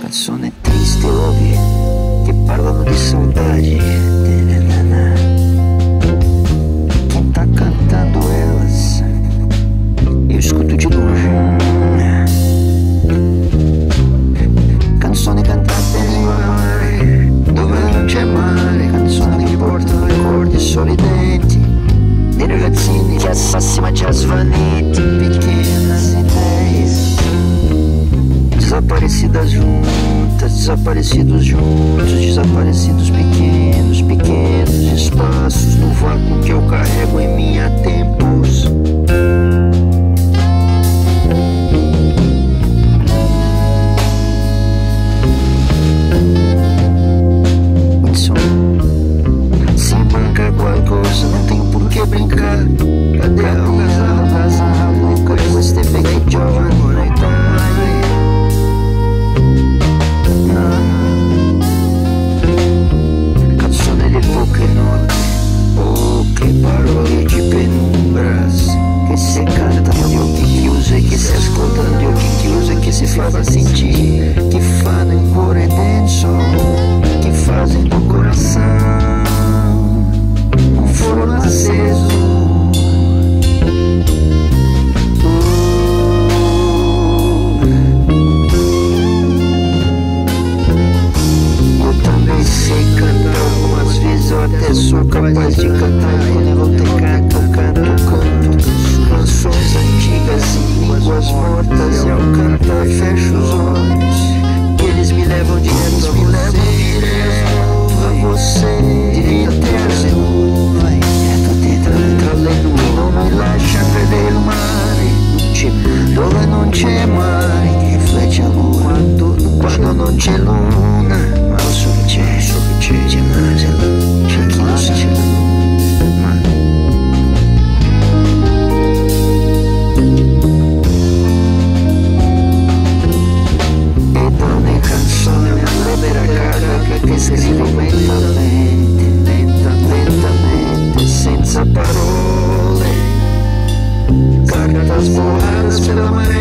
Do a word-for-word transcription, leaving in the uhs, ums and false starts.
canzone triste, ovvie, che parlano di saudade. Quem tá cantando elas, eu escuto de longe. Canzoni cantate in lingua mare, dove non c'è mare. Canzoni che portano ricordi sorridenti di ragazzini che assassi ma già svaniti. Pequenas ideias desaparecidas juntas, desaparecidos juntos, desaparecidos pequenos, pequenos espaços no vácuo que eu carrego em mim há tempos. Se manca qualcosa, não tenho por que brincar. Cadê a casa, casa louca? Queste vecchie giovani ormai. Canzone di poche note, poche parole di penumbras, che si cantano di occhi chiusi, che si ascoltano di occhi chiusi, che si fanno sentire, che fanno il cuore denso, che fazem do coração um fogo aceso. Sei cantar algumas vezes, eu até sou capaz de cantar. Quando eu vou ter canto, canto, canto canções antigas em línguas mortas. E ao cantar fecho os olhos, eles me levam direto, me levam direto a você, direto até a nuvem, dentro dentro le non mi lascia vedere il mare, dove non c'è mare che riflette a luna, quando, quando non c'è luna, ma lo so che c'è, so che c'è, c'è mare, c'è chi lo sa, c'è la luna. E donne canzone una lebbera carga che scrivo lentamente, lenta, lentamente, senza parole, cartas voladas pela maré.